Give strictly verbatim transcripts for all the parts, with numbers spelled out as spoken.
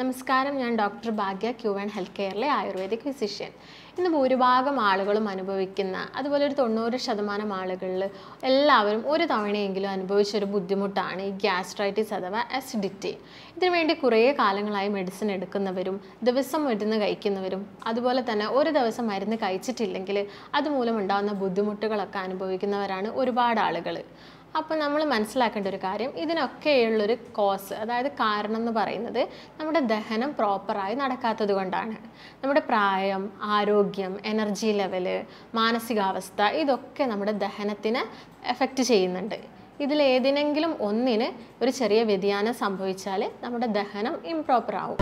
നമസ്കാരം, ഞാൻ doctor Bhagya Q and health കെയറിലെ ആയുർവേദിക് ഫിസിഷ്യൻ. ഇന്ന് ഭൂരിഭാഗം ആളുകളും അനുഭവിക്കുന്ന, അതുപോലെ ഒരു തൊണ്ണൂറ് ശതമാനം ആളുകളിൽ എല്ലാവരും ഒരു തവണയെങ്കിലും അനുഭവിച്ചൊരു ബുദ്ധിമുട്ടാണ് ഈ ഗ്യാസ്ട്രൈറ്റിസ് അഥവാ അസിഡിറ്റി. ഇതിനുവേണ്ടി കുറേ കാലങ്ങളായി മെഡിസിൻ എടുക്കുന്നവരും ദിവസം മരുന്ന് കഴിക്കുന്നവരും അതുപോലെ തന്നെ ഒരു ദിവസം മരുന്ന് കഴിച്ചിട്ടില്ലെങ്കിൽ അതുമൂലം ഉണ്ടാകുന്ന ബുദ്ധിമുട്ടുകളൊക്കെ അനുഭവിക്കുന്നവരാണ് ഒരുപാട് ആളുകൾ. അപ്പോൾ നമ്മൾ മനസ്സിലാക്കേണ്ട ഒരു കാര്യം, ഇതിനൊക്കെയുള്ളൊരു കോസ്, അതായത് കാരണം എന്ന് പറയുന്നത് നമ്മുടെ ദഹനം പ്രോപ്പറായി നടക്കാത്തത് കൊണ്ടാണ്. നമ്മുടെ പ്രായം, ആരോഗ്യം, എനർജി ലെവല്, മാനസികാവസ്ഥ ഇതൊക്കെ നമ്മുടെ ദഹനത്തിന് എഫക്റ്റ് ചെയ്യുന്നുണ്ട്. ഇതിലേതിനെങ്കിലും ഒന്നിന് ഒരു ചെറിയ വ്യതിയാനം സംഭവിച്ചാൽ നമ്മുടെ ദഹനം ഇംപ്രോപ്പർ ആവും.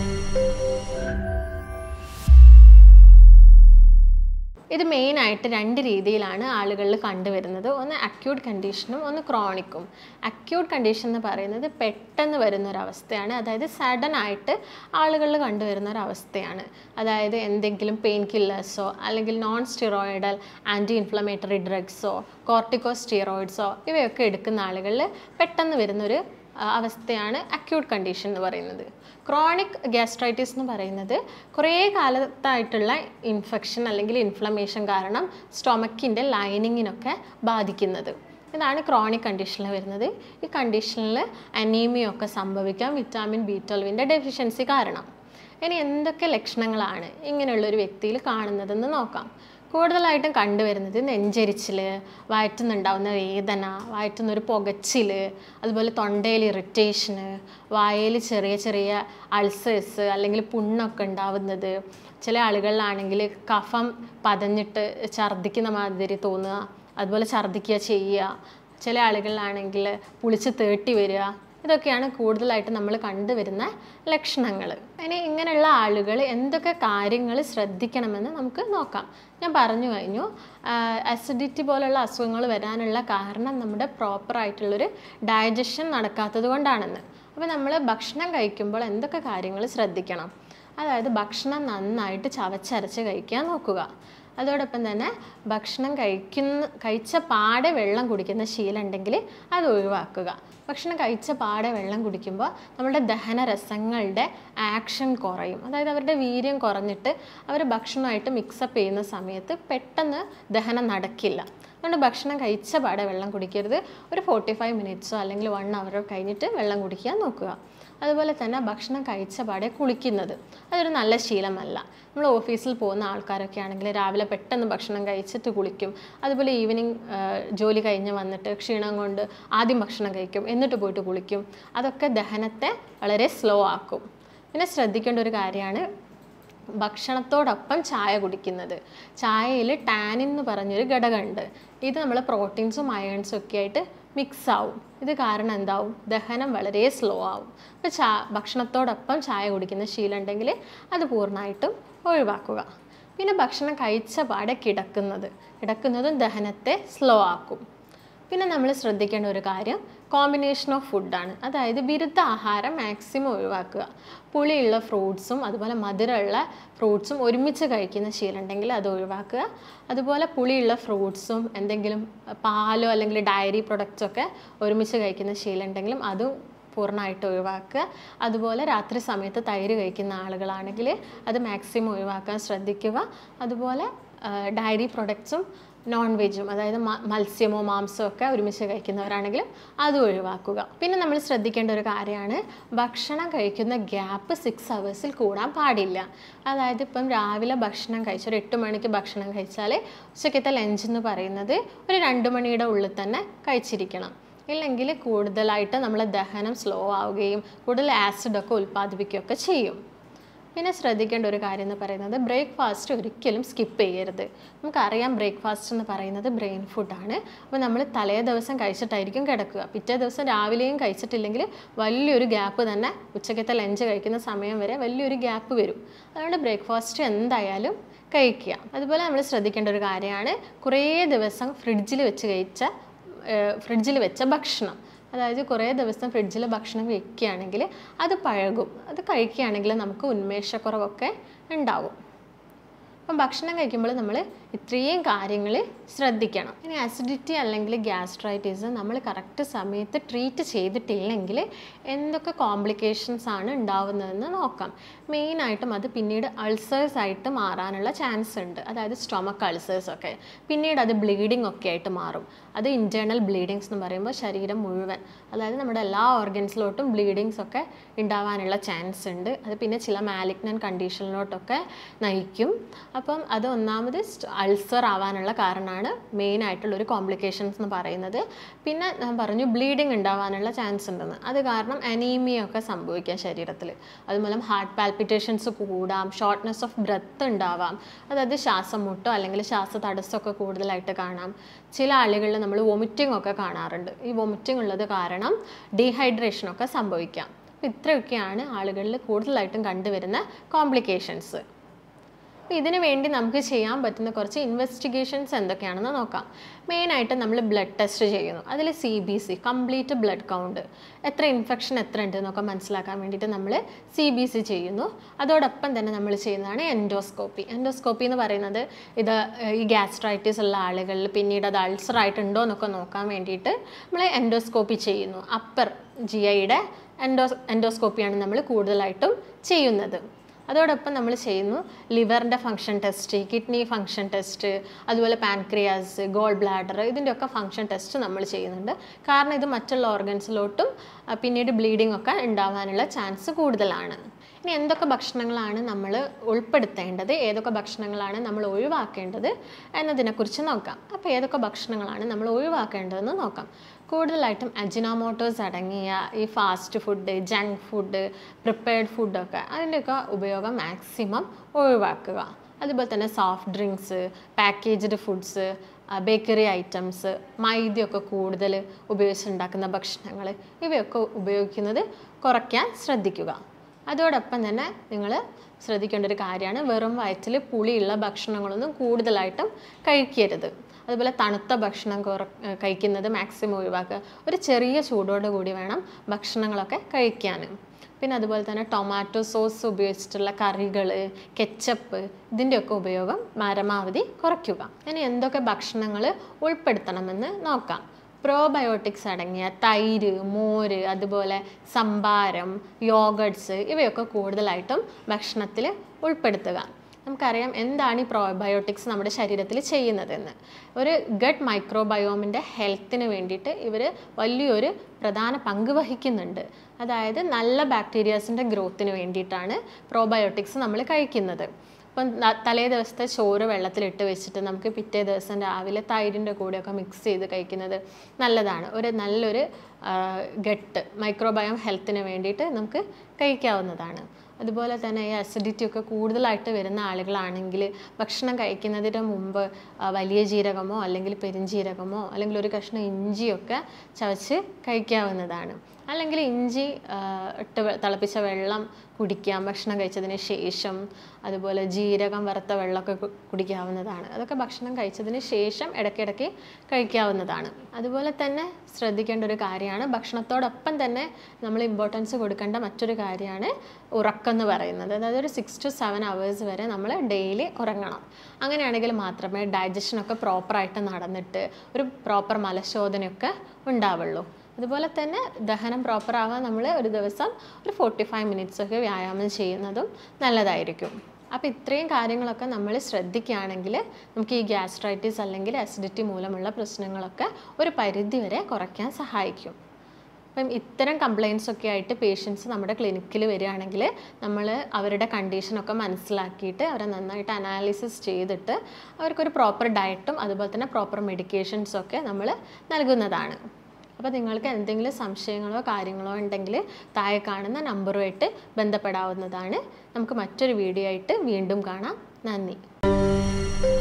ഇത് മെയിനായിട്ട് രണ്ട് രീതിയിലാണ് ആളുകളിൽ കണ്ടുവരുന്നത്. ഒന്ന് അക്യൂട്ട് കണ്ടീഷനും ഒന്ന് ക്രോണിക്കും. അക്യൂട്ട് കണ്ടീഷൻ എന്ന് പറയുന്നത് പെട്ടെന്ന് വരുന്നൊരവസ്ഥയാണ്, അതായത് സഡൻ ആയിട്ട് ആളുകളിൽ കണ്ടുവരുന്ന ഒരവസ്ഥയാണ്. അതായത് എന്തെങ്കിലും പെയിൻ കില്ലേഴ്സോ അല്ലെങ്കിൽ നോൺ സ്റ്റിറോയിഡൽ ആൻറ്റി ഇൻഫ്ലമേറ്ററി ഡ്രഗ്സോ കോർട്ടിക്കോ സ്റ്റിറോയിഡ്സോ ഇവയൊക്കെ എടുക്കുന്ന ആളുകളിൽ പെട്ടെന്ന് വരുന്നൊരു അവസ്ഥയാണ് അക്യൂട്ട് കണ്ടീഷൻ എന്ന് പറയുന്നത്. ക്രോണിക് ഗ്യാസ്ട്രൈറ്റിസ് എന്ന് പറയുന്നത് കുറേ കാലത്തായിട്ടുള്ള ഇൻഫെക്ഷൻ അല്ലെങ്കിൽ ഇൻഫ്ലമേഷൻ കാരണം സ്റ്റൊമക്കിൻ്റെ ലൈനിങ്ങിനൊക്കെ ബാധിക്കുന്നത്. ഇതാണ് ക്രോണിക് കണ്ടീഷനിൽ വരുന്നത്. ഈ കണ്ടീഷനിൽ അനീമിയ ഒക്കെ സംഭവിക്കാം, വിറ്റാമിൻ ബി ട്വൽവിൻ്റെ ഡെഫിഷ്യൻസി കാരണം. ഇനി എന്തൊക്കെ ലക്ഷണങ്ങളാണ് ഇങ്ങനെയുള്ളൊരു വ്യക്തിയിൽ കാണുന്നതെന്ന് നോക്കാം. കൂടുതലായിട്ടും കണ്ടുവരുന്നത് നെഞ്ചരിച്ചിൽ, വയറ്റുന്നുണ്ടാവുന്ന വേദന, വയറ്റുന്നൊരു പുകച്ചിൽ, അതുപോലെ തൊണ്ടയിൽ ഇറിറ്റേഷന്, വായയിൽ ചെറിയ ചെറിയ അൾസേഴ്സ് അല്ലെങ്കിൽ പുണ്ണൊക്കെ ഉണ്ടാവുന്നത്. ചില ആളുകളിലാണെങ്കിൽ കഫം പതഞ്ഞിട്ട് ഛർദ്ദിക്കുന്ന മാതിരി തോന്നുക, അതുപോലെ ഛർദ്ദിക്കുക ചെയ്യുക. ചില ആളുകളിലാണെങ്കിൽ പുളിച്ച് തേട്ടി വരിക. ഇതൊക്കെയാണ് കൂടുതലായിട്ട് നമ്മൾ കണ്ടുവരുന്ന ലക്ഷണങ്ങൾ. ഇനി ഇങ്ങനെയുള്ള ആളുകൾ എന്തൊക്കെ കാര്യങ്ങൾ ശ്രദ്ധിക്കണമെന്ന് നമുക്ക് നോക്കാം. ഞാൻ പറഞ്ഞു കഴിഞ്ഞു, അസിഡിറ്റി പോലുള്ള അസുഖങ്ങൾ വരാനുള്ള കാരണം നമ്മുടെ പ്രോപ്പറായിട്ടുള്ളൊരു ഡൈജഷൻ നടക്കാത്തത് കൊണ്ടാണെന്ന്. അപ്പോൾ നമ്മൾ ഭക്ഷണം കഴിക്കുമ്പോൾ എന്തൊക്കെ കാര്യങ്ങൾ ശ്രദ്ധിക്കണം? അതായത് ഭക്ഷണം നന്നായിട്ട് ചവച്ചരച്ച് കഴിക്കാൻ നോക്കുക. അതോടൊപ്പം തന്നെ ഭക്ഷണം കഴിക്കുന്ന കഴിച്ച പാടെ വെള്ളം കുടിക്കുന്ന ശീലം ഉണ്ടെങ്കിൽ അത് ഒഴിവാക്കുക. ഭക്ഷണം കഴിച്ച പാടെ വെള്ളം കുടിക്കുമ്പോൾ നമ്മുടെ ദഹനരസങ്ങളുടെ ആക്ഷൻ കുറയും, അതായത് അവരുടെ വീര്യം കുറഞ്ഞിട്ട് അവർ ഭക്ഷണമായിട്ട് മിക്സപ്പ് ചെയ്യുന്ന സമയത്ത് പെട്ടെന്ന് ദഹനം നടക്കില്ല. അതുകൊണ്ട് ഭക്ഷണം കഴിച്ച പാടെ വെള്ളം കുടിക്കരുത്. ഒരു ഫോർട്ടി ഫൈവ് മിനിറ്റ്സോ അല്ലെങ്കിൽ വൺ അവറോ കഴിഞ്ഞിട്ട് വെള്ളം കുടിക്കാൻ നോക്കുക. അതുപോലെ തന്നെ ഭക്ഷണം കഴിച്ച പാടെ കുളിക്കുന്നത് അതൊരു നല്ല ശീലമല്ല. നമ്മൾ ഓഫീസിൽ പോകുന്ന ആൾക്കാരൊക്കെ ആണെങ്കിൽ രാവിലെ പെട്ടെന്ന് ഭക്ഷണം കഴിച്ചിട്ട് കുളിക്കും. അതുപോലെ ഈവനിങ് ജോലി കഴിഞ്ഞ് വന്നിട്ട് ക്ഷീണം കൊണ്ട് ആദ്യം ഭക്ഷണം കഴിക്കും, എന്നിട്ട് പോയിട്ട് കുളിക്കും. അതൊക്കെ ദഹനത്തെ വളരെ സ്ലോ ആക്കും. പിന്നെ ശ്രദ്ധിക്കേണ്ട ഒരു കാര്യമാണ് ഭക്ഷണത്തോടൊപ്പം ചായ കുടിക്കുന്നത്. ചായയിൽ ടാനിൻ എന്ന് പറഞ്ഞൊരു ഘടകമുണ്ട്. ഇത് നമ്മൾ പ്രോട്ടീൻസും അയേൺസും ഒക്കെ ആയിട്ട് മിക്സ് ആവും. ഇത് കാരണം എന്താവും? ദഹനം വളരെ സ്ലോ ആവും. അപ്പോൾ ചാ ഭക്ഷണത്തോടൊപ്പം ചായ കുടിക്കുന്ന ശീലം ഉണ്ടെങ്കിൽ അത് പൂർണ്ണമായിട്ടും ഒഴിവാക്കുക. പിന്നെ ഭക്ഷണം കഴിച്ച പാടെ കിടക്കുന്നത് കിടക്കുന്നതും ദഹനത്തെ സ്ലോ ആക്കും. പിന്നെ നമ്മൾ ശ്രദ്ധിക്കേണ്ട ഒരു കാര്യം കോമ്പിനേഷൻ ഓഫ് ഫുഡാണ്. അതായത് വിരുദ്ധ ആഹാരം മാക്സിമം ഒഴിവാക്കുക. പുളിയുള്ള ഫ്രൂട്ട്സും അതുപോലെ മധുരമുള്ള ഫ്രൂട്ട്സും ഒരുമിച്ച് കഴിക്കുന്ന ശീലം ഉണ്ടെങ്കിൽ അത് ഒഴിവാക്കുക. അതുപോലെ പുളിയുള്ള ഫ്രൂട്ട്സും എന്തെങ്കിലും പാലോ അല്ലെങ്കിൽ ഡയറി പ്രൊഡക്റ്റ്സൊക്കെ ഒരുമിച്ച് കഴിക്കുന്ന ശീലം ഉണ്ടെങ്കിലും അതും പൂർണ്ണമായിട്ട് ഒഴിവാക്കുക. അതുപോലെ രാത്രി സമയത്ത് തൈര് കഴിക്കുന്ന ആളുകളാണെങ്കിൽ അത് മാക്സിമം ഒഴിവാക്കാൻ ശ്രദ്ധിക്കുക. അതുപോലെ ഡയറി പ്രൊഡക്ട്സും നോൺ വെജും, അതായത് മത്സ്യമോ മാംസമോ ഒക്കെ ഒരുമിച്ച് കഴിക്കുന്നവരാണെങ്കിലും അത് ഒഴിവാക്കുക. പിന്നെ നമ്മൾ ശ്രദ്ധിക്കേണ്ട ഒരു കാര്യമാണ് ഭക്ഷണം കഴിക്കുന്ന ഗ്യാപ്പ് സിക്സ് അവേഴ്സിൽ കൂടാൻ പാടില്ല. അതായത് ഇപ്പം രാവിലെ ഭക്ഷണം കഴിച്ച് ഒരു എട്ട് മണിക്ക് ഭക്ഷണം കഴിച്ചാൽ ഉച്ചക്കത്തെ ലഞ്ച് എന്ന് പറയുന്നത് ഒരു രണ്ട് മണിയുടെ ഉള്ളിൽ തന്നെ കഴിച്ചിരിക്കണം. ഇല്ലെങ്കിൽ കൂടുതലായിട്ട് നമ്മളെ ദഹനം സ്ലോ ആവുകയും കൂടുതൽ ആസിഡൊക്കെ ഉൽപ്പാദിപ്പിക്കുകയൊക്കെ ചെയ്യും. പിന്നെ ശ്രദ്ധിക്കേണ്ട ഒരു കാര്യം എന്ന് പറയുന്നത് ബ്രേക്ക്ഫാസ്റ്റ് ഒരിക്കലും സ്കിപ്പ് ചെയ്യരുത്. നമുക്കറിയാം ബ്രേക്ക്ഫാസ്റ്റ് എന്ന് പറയുന്നത് ബ്രെയിൻ ഫുഡാണ്. അപ്പോൾ നമ്മൾ തലേ ദിവസം കഴിച്ചിട്ടായിരിക്കും കിടക്കുക. പിറ്റേ ദിവസം രാവിലെയും കഴിച്ചിട്ടില്ലെങ്കിൽ വലിയൊരു ഗ്യാപ്പ് തന്നെ ഉച്ചക്കത്തെ ലഞ്ച് കഴിക്കുന്ന സമയം വരെ വലിയൊരു ഗ്യാപ്പ് വരും. അതുകൊണ്ട് ബ്രേക്ക്ഫാസ്റ്റ് എന്തായാലും കഴിക്കുക. അതുപോലെ നമ്മൾ ശ്രദ്ധിക്കേണ്ട ഒരു കാര്യമാണ് കുറേ ദിവസം ഫ്രിഡ്ജിൽ വെച്ച് കഴിച്ച ഫ്രിഡ്ജിൽ വെച്ച ഭക്ഷണം. അതായത് കുറേ ദിവസം ഫ്രിഡ്ജിൽ ഭക്ഷണം വയ്ക്കുകയാണെങ്കിൽ അത് പഴകും. അത് കഴിക്കുകയാണെങ്കിൽ നമുക്ക് ഉന്മേഷക്കുറവൊക്കെ ഉണ്ടാവും. അപ്പം ഭക്ഷണം കഴിക്കുമ്പോൾ നമ്മൾ ഇത്രയും കാര്യങ്ങൾ ശ്രദ്ധിക്കണം. ഇനി അസിഡിറ്റി അല്ലെങ്കിൽ ഗ്യാസ്ട്രൈറ്റിസ് നമ്മൾ കറക്റ്റ് സമയത്ത് ട്രീറ്റ് ചെയ്തിട്ടില്ലെങ്കിൽ എന്തൊക്കെ കോംപ്ലിക്കേഷൻസ് ആണ് ഉണ്ടാവുന്നതെന്ന് നോക്കാം. മെയിനായിട്ടും അത് പിന്നീട് അൾസേഴ്സ് ആയിട്ട് മാറാനുള്ള ചാൻസ് ഉണ്ട്. അതായത് സ്റ്റൊമക്ക് അൾസേഴ്സ് ഒക്കെ പിന്നീട് അത് ബ്ലീഡിംഗ് ഒക്കെ ആയിട്ട് മാറും. അത് ഇൻറ്റേർണൽ ബ്ലീഡിങ്സ് എന്ന് പറയുമ്പോൾ ശരീരം മുഴുവൻ, അതായത് നമ്മുടെ എല്ലാ ഓർഗൻസിലോട്ടും ബ്ലീഡിങ്സ് ഒക്കെ ഉണ്ടാവാനുള്ള ചാൻസ് ഉണ്ട്. അത് പിന്നെ ചില മാലിഗ്നൻ്റ് കണ്ടീഷനിലോട്ടൊക്കെ നയിക്കും. അപ്പം അത് ഒന്നാമത് അൾസർ ആവാനുള്ള കാരണമാണ് മെയിൻ ആയിട്ടുള്ളൊരു കോംപ്ലിക്കേഷൻസ് എന്ന് പറയുന്നത്. പിന്നെ ഞാൻ പറഞ്ഞു ബ്ലീഡിങ് ഉണ്ടാവാനുള്ള ചാൻസ് ഉണ്ടെന്ന്. അത് കാരണം അനീമിയ ഒക്കെ സംഭവിക്കാം ശരീരത്തിൽ. അതുമൂലം ഹാർട്ട് പാൽപിറ്റേഷൻസ് കൂടാം, ഷോർട്ട്നെസ് ഓഫ് ബ്രെത്ത് ഉണ്ടാവാം, അതായത് ശ്വാസം മുട്ടോ അല്ലെങ്കിൽ ശ്വാസ തടസ്സമൊക്കെ കൂടുതലായിട്ട് കാണാം. ചില ആളുകളിൽ നമ്മൾ വൊമിറ്റിംഗ് ഒക്കെ കാണാറുണ്ട്. ഈ വൊമിറ്റിംഗ് ഉള്ളത് കാരണം ഡീഹൈഡ്രേഷനൊക്കെ സംഭവിക്കാം. അപ്പോൾ ഇത്രയൊക്കെയാണ് ആളുകളിൽ കൂടുതലായിട്ടും കണ്ടുവരുന്ന കോംപ്ലിക്കേഷൻസ്. അപ്പോൾ ഇതിന് വേണ്ടി നമുക്ക് ചെയ്യാൻ പറ്റുന്ന കുറച്ച് ഇൻവെസ്റ്റിഗേഷൻസ് എന്തൊക്കെയാണെന്ന് നോക്കാം. മെയിനായിട്ട് നമ്മൾ ബ്ലഡ് ടെസ്റ്റ് ചെയ്യുന്നു. അതിൽ C B C complete blood count, എത്ര ഇൻഫെക്ഷൻ എത്ര ഉണ്ട് എന്നൊക്കെ മനസ്സിലാക്കാൻ വേണ്ടിയിട്ട് നമ്മൾ സി ബി സി ചെയ്യുന്നു. അതോടൊപ്പം തന്നെ നമ്മൾ ചെയ്യുന്നതാണ് എൻഡോസ്കോപ്പി. എൻഡോസ്കോപ്പി എന്ന് പറയുന്നത് ഇത് ഈ ഗ്യാസ്ട്രൈറ്റിസ് ഉള്ള ആളുകളിൽ പിന്നീട് അത് അൾസർ ആയിട്ടുണ്ടോ എന്നൊക്കെ നോക്കാൻ വേണ്ടിയിട്ട് നമ്മൾ എൻഡോസ്കോപ്പി ചെയ്യുന്നു. അപ്പർ ജി ഐയുടെ എൻഡോ എൻഡോസ്കോപ്പിയാണ് നമ്മൾ കൂടുതലായിട്ടും ചെയ്യുന്നത്. അതോടൊപ്പം നമ്മൾ ചെയ്യുന്നു ലിവറിൻ്റെ function test, kidney function test, അതുപോലെ പാൻക്രിയാസ്, ഗോൾ ബ്ലാഡർ, ഇതിൻ്റെയൊക്കെ ഫങ്ഷൻ ടെസ്റ്റ് നമ്മൾ ചെയ്യുന്നുണ്ട്. കാരണം ഇത് മറ്റുള്ള ഓർഗൻസിലോട്ടും പിന്നീട് ബ്ലീഡിംഗ് ഒക്കെ ഉണ്ടാവാനുള്ള ചാൻസ് കൂടുതലാണ്. ഇനി എന്തൊക്കെ ഭക്ഷണങ്ങളാണ് നമ്മൾ ഉൾപ്പെടുത്തേണ്ടത്, ഏതൊക്കെ ഭക്ഷണങ്ങളാണ് നമ്മൾ ഒഴിവാക്കേണ്ടത് എന്നതിനെക്കുറിച്ച് നോക്കാം. അപ്പോൾ ഏതൊക്കെ ഭക്ഷണങ്ങളാണ് നമ്മൾ ഒഴിവാക്കേണ്ടതെന്ന് നോക്കാം. കൂടുതലായിട്ടും അജിനോമോട്ടോസ് അടങ്ങിയ ഈ fast food, junk food, prepared ഫുഡൊക്കെ അതിൻ്റെയൊക്കെ ഉപയോഗം മാക്സിമം ഒഴിവാക്കുക. അതുപോലെ തന്നെ soft drinks, packaged foods, bakery items, മൈദയൊക്കെ കൂടുതൽ ഉപയോഗിച്ചുണ്ടാക്കുന്ന ഭക്ഷണങ്ങൾ, ഇവയൊക്കെ ഉപയോഗിക്കുന്നത് കുറയ്ക്കാൻ ശ്രദ്ധിക്കുക. അതോടൊപ്പം തന്നെ നിങ്ങൾ ശ്രദ്ധിക്കേണ്ട ഒരു കാര്യമാണ് വെറും വയറ്റിൽ പുളിയുള്ള ഭക്ഷണങ്ങളൊന്നും കൂടുതലായിട്ടും കഴിക്കരുത്. അതുപോലെ തണുത്ത ഭക്ഷണം കുറ കഴിക്കുന്നത് മാക്സിമം ഒഴിവാക്കുക. ഒരു ചെറിയ ചൂടോട് കൂടി വേണം ഭക്ഷണങ്ങളൊക്കെ കഴിക്കാൻ. പിന്നെ അതുപോലെ തന്നെ ടൊമാറ്റോ സോസ് ഉപയോഗിച്ചിട്ടുള്ള കറികൾ, കെച്ചപ്പ്, ഇതിൻ്റെയൊക്കെ ഉപയോഗം പരമാവധി കുറയ്ക്കുക. ഇനി എന്തൊക്കെ ഭക്ഷണങ്ങൾ ഉൾപ്പെടുത്തണമെന്ന് നോക്കാം. പ്രോബയോട്ടിക്സ് അടങ്ങിയ തൈര്, മോര്, അതുപോലെ സംഭാരം, യോഗട്ട്സ്, ഇവയൊക്കെ കൂടുതലായിട്ടും ഭക്ഷണത്തിൽ ഉൾപ്പെടുത്തുക. നമുക്കറിയാം എന്താണ് ഈ പ്രോബയോട്ടിക്സ് നമ്മുടെ ശരീരത്തിൽ ചെയ്യുന്നതെന്ന്. ഒരു ഗട്ട് മൈക്രോബയോമിൻ്റെ ഹെൽത്തിന് വേണ്ടിയിട്ട് ഇവർ വലിയൊരു പ്രധാന പങ്ക് വഹിക്കുന്നുണ്ട്. അതായത് നല്ല ബാക്ടീരിയാസിൻ്റെ ഗ്രോത്തിന് വേണ്ടിയിട്ടാണ് പ്രോബയോട്ടിക്സ് നമ്മൾ കഴിക്കുന്നത്. ഇപ്പം തലേ ദിവസത്തെ ചോറ് വെള്ളത്തിലിട്ട് വെച്ചിട്ട് നമുക്ക് പിറ്റേ ദിവസം രാവിലെ തൈരിൻ്റെ കൂടെയൊക്കെ മിക്സ് ചെയ്ത് കഴിക്കുന്നത് നല്ലതാണ്. ഒരു നല്ലൊരു ഗട്ട് മൈക്രോബയോം ഹെൽത്തിന് വേണ്ടിയിട്ട് നമുക്ക് കഴിക്കാവുന്നതാണ്. അതുപോലെ തന്നെ ഈ അസിഡിറ്റി ഒക്കെ കൂടുതലായിട്ട് വരുന്ന ആളുകളാണെങ്കിൽ ഭക്ഷണം കഴിക്കുന്നതിന് മുമ്പ് വലിയ ജീരകമോ അല്ലെങ്കിൽ പെരുംജീരകമോ അല്ലെങ്കിൽ ഒരു കഷ്ണം ഇഞ്ചിയൊക്കെ ചവച്ച് കഴിക്കാവുന്നതാണ്. അല്ലെങ്കിൽ ഇഞ്ചി ഇട്ട് തിളപ്പിച്ച വെള്ളം കുടിക്കാം ഭക്ഷണം കഴിച്ചതിന് ശേഷം. അതുപോലെ ജീരകം വറുത്ത വെള്ളമൊക്കെ കുടിക്കാവുന്നതാണ്. അതൊക്കെ ഭക്ഷണം കഴിച്ചതിന് ശേഷം ഇടയ്ക്കിടയ്ക്ക് കഴിക്കാവുന്നതാണ്. അതുപോലെ തന്നെ ശ്രദ്ധിക്കേണ്ട ഒരു കാര്യമാണ്, ഭക്ഷണത്തോടൊപ്പം തന്നെ നമ്മൾ ഇമ്പോർട്ടൻസ് കൊടുക്കേണ്ട മറ്റൊരു കാര്യമാണ് ഉറക്കം എന്ന് പറയുന്നത്. അതായത് ഒരു സിക്സ് ടു സെവൻ അവേഴ്സ് വരെ നമ്മൾ ഡെയിലി ഉറങ്ങണം. അങ്ങനെയാണെങ്കിൽ മാത്രമേ ഡൈജഷനൊക്കെ പ്രോപ്പറായിട്ട് നടന്നിട്ട് ഒരു പ്രോപ്പർ മലശോധനയൊക്കെ ഉണ്ടാവുള്ളൂ. അതുപോലെ തന്നെ ദഹനം പ്രോപ്പറാവാൻ നമ്മൾ ഒരു ദിവസം ഒരു ഫോർട്ടി ഫൈവ് മിനിറ്റ്സ് ഒക്കെ വ്യായാമം ചെയ്യുന്നതും നല്ലതായിരിക്കും. അപ്പോൾ ഇത്രയും കാര്യങ്ങളൊക്കെ നമ്മൾ ശ്രദ്ധിക്കുകയാണെങ്കിൽ നമുക്ക് ഈ ഗ്യാസ്ട്രൈറ്റിസ് അല്ലെങ്കിൽ അസിഡിറ്റി മൂലമുള്ള പ്രശ്നങ്ങളൊക്കെ ഒരു പരിധി വരെ കുറയ്ക്കാൻ സഹായിക്കും. അപ്പം ഇത്തരം കംപ്ലയിൻസ് ഒക്കെ ആയിട്ട് പേഷ്യൻസ് നമ്മുടെ ക്ലിനിക്കിൽ വരികയാണെങ്കിൽ നമ്മൾ അവരുടെ കണ്ടീഷനൊക്കെ മനസ്സിലാക്കിയിട്ട് അവരെ നന്നായിട്ട് അനാലിസിസ് ചെയ്തിട്ട് അവർക്കൊരു പ്രോപ്പർ ഡയറ്റും അതുപോലെ തന്നെ പ്രോപ്പർ മെഡിക്കേഷൻസൊക്കെ നമ്മൾ നൽകുന്നതാണ്. അപ്പോൾ നിങ്ങൾക്ക് എന്തെങ്കിലും സംശയങ്ങളോ കാര്യങ്ങളോ ഉണ്ടെങ്കിൽ താഴെ കാണുന്ന നമ്പറുമായിട്ട് ബന്ധപ്പെടാവുന്നതാണ്. നമുക്ക് മറ്റൊരു വീഡിയോ ആയിട്ട് വീണ്ടും കാണാം. നന്ദി.